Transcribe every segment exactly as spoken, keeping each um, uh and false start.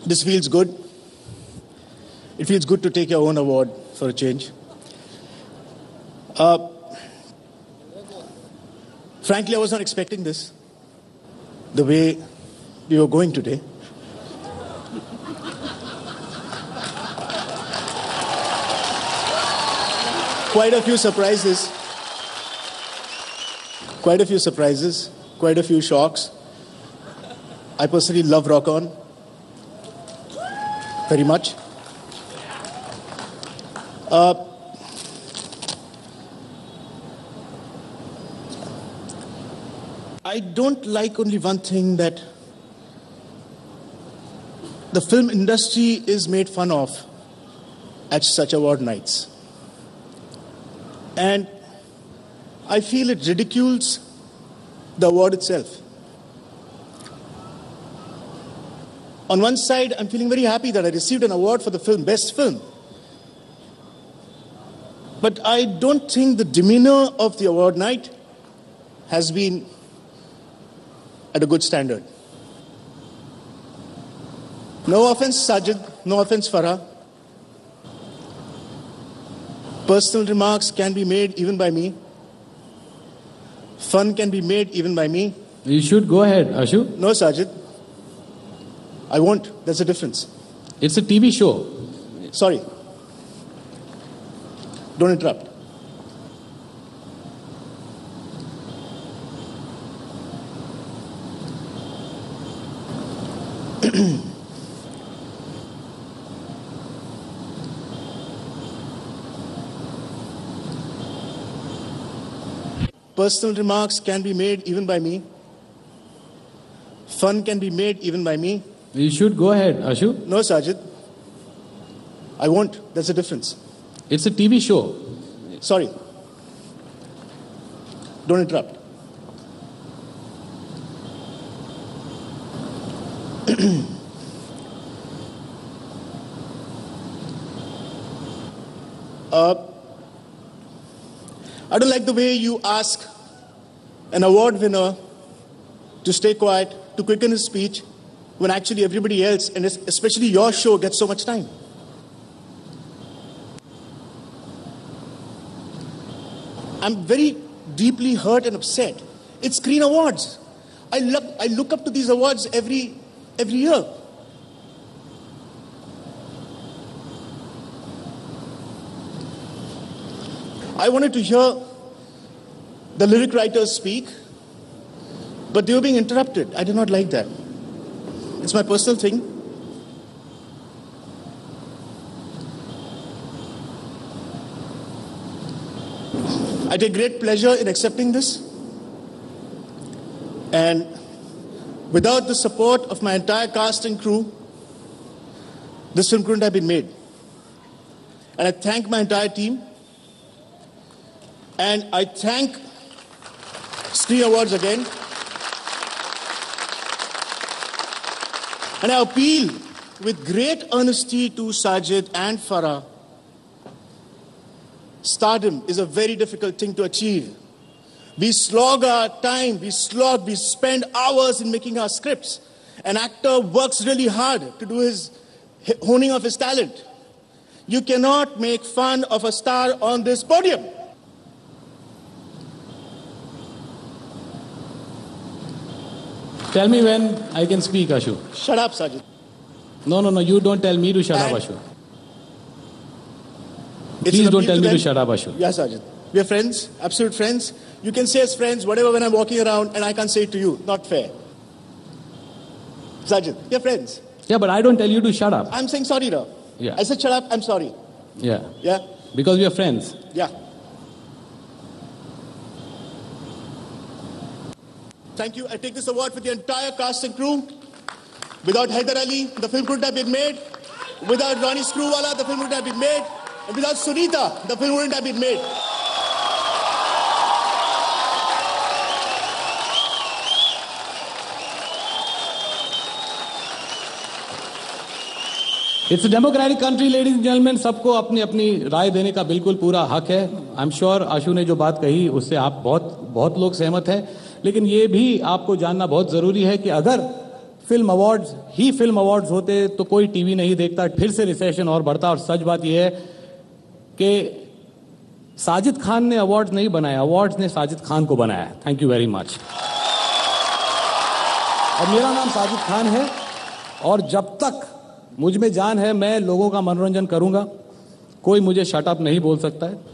This feels good. It feels good to take your own award for a change. Uh, frankly, I was not expecting this, the way we were going today. Quite a few surprises. Quite a few surprises. Quite a few shocks. I personally love Rock On very much. Uh, I don't like only one thing, that the film industry is made fun of at such award nights. And I feel it ridicules the award itself. On one side, I'm feeling very happy that I received an award for the film, Best Film. But I don't think the demeanor of the award night has been at a good standard. No offense, Sajid. No offense, Farah. Personal remarks can be made even by me. Fun can be made even by me. You should go ahead, Ashu. No, Sajid. I won't. There's a difference. It's a T V show. Sorry. Don't interrupt. Personal remarks can be made even by me. Fun can be made even by me. You should go ahead, Ashu. No, Sajid. I won't. There's a difference. It's a T V show. Sorry. Don't interrupt. uh, I don't like the way you ask an award winner to stay quiet, to quicken his speech, when actually everybody else, and especially your show, gets so much time. I'm very deeply hurt and upset. It's Screen Awards. I look, I look up to these awards every, every year. I wanted to hear the lyric writers speak, but they were being interrupted. I did not like that. It's my personal thing. I take great pleasure in accepting this. And without the support of my entire cast and crew, this film couldn't have been made. And I thank my entire team. And I thank Screen Awards again. And I appeal with great earnesty to Sajid and Farah. Stardom is a very difficult thing to achieve. We slog our time, we slog, we spend hours in making our scripts. An actor works really hard to do his honing of his talent. You cannot make fun of a star on this podium. Tell me when I can speak, Ashu. Shut up, Sajid. No, no, no, you don't tell me to shut And up, Ashu. It's Please an don't appeal tell me them. to shut up, Ashu. Yes, Sajid. We are friends, absolute friends. You can say as friends whatever when I'm walking around, and I can't say it to you. Not fair. Sajid, we are friends. Yeah, but I don't tell you to shut up. I'm saying sorry now. Yeah. I said shut up, I'm sorry. Yeah. Yeah? Because we are friends. Yeah. Thank you. I take this award for the entire cast and crew. Without Haider Ali, the film couldn't have been made. Without Ronnie Screwwala, the film wouldn't have been made. And without Sunita, the film wouldn't have been made. It's a democratic country, ladies and gentlemen. सबको अपनी अपनी राय देने का बिल्कुल पूरा हक है. I'm sure आशु ने जो बात कही उससे आप बहुत बहुत लोग सहमत हैं. लेकिन ये भी आपको जानना बहुत जरूरी है कि अगर फिल्म अवार्ड्स ही फिल्म अवार्ड्स होते तो कोई टीवी नहीं देखता, फिर से रिसेशन और बढ़ता। और सच बात यह है कि साजिद खान ने अवार्ड्स नहीं बनाया, अवार्ड्स ने साजिद खान को बनाया। Thank you very much. और मेरा नाम साजिद खान है और जब तक मुझ में जान है मैं लोगों का मनोरंजन करूंगा, कोई मुझे शट अप नहीं बोल सकता है।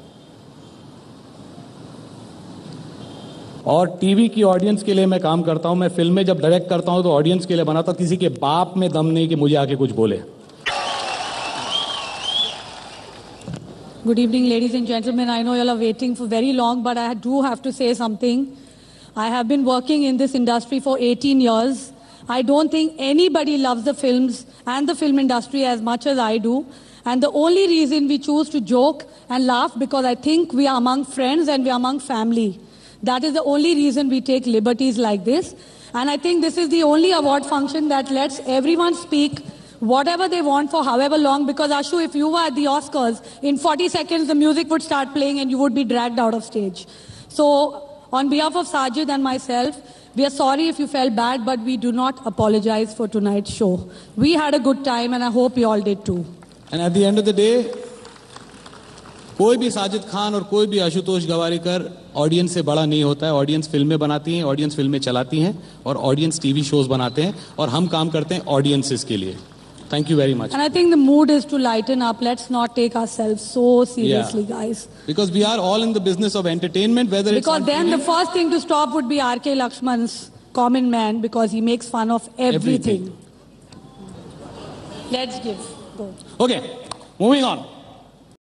और टीवी की ऑडियंस के लिए मैं काम करता हूं। मैं फिल्में जब डायरेक्ट करता हूं तो ऑडियंस के लिए बनाता हूं, किसी के बाप में दम नहीं कि मुझे आके कुछ बोले। Good evening, ladies and gentlemen. I know you all are waiting for very long, but I do have to say something. I have been working in this industry for eighteen years. I don't think anybody loves the films and the film industry as much as I do. And the only reason we choose to joke and laugh because I think we are among friends and we are among family. That is the only reason we take liberties like this. And I think this is the only award function that lets everyone speak whatever they want for however long. Because Ashu, if you were at the Oscars, in forty seconds the music would start playing and you would be dragged out of stage. So on behalf of Sajid and myself, we are sorry if you felt bad, but we do not apologize for tonight's show. We had a good time and I hope you all did too. And at the end of the day, कोई भी साजिद खान और कोई भी Ashutosh Gowariker audience से बड़ा नहीं होता है। ऑडियंस फिल्में बनाती हैं, ऑडियंस फिल्में चलाती हैं और ऑडियंस टीवी शोज बनाते हैं और हम काम करते हैं ऑडियंसेस के लिए। Thank you very much. And I think the mood is to lighten up. Let's not take ourselves so seriously, yeah. guys. Because we are all in the business of entertainment, whether because it's Because then T V. The first thing to stop would be R K Lakshman's Common Man because he makes fun of everything. everything. Let's give. Go. Okay, moving on.